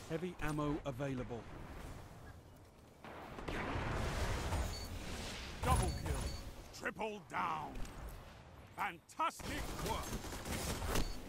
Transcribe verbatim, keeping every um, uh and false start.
Heavy ammo available. Double kill. Triple down. Fantastic work.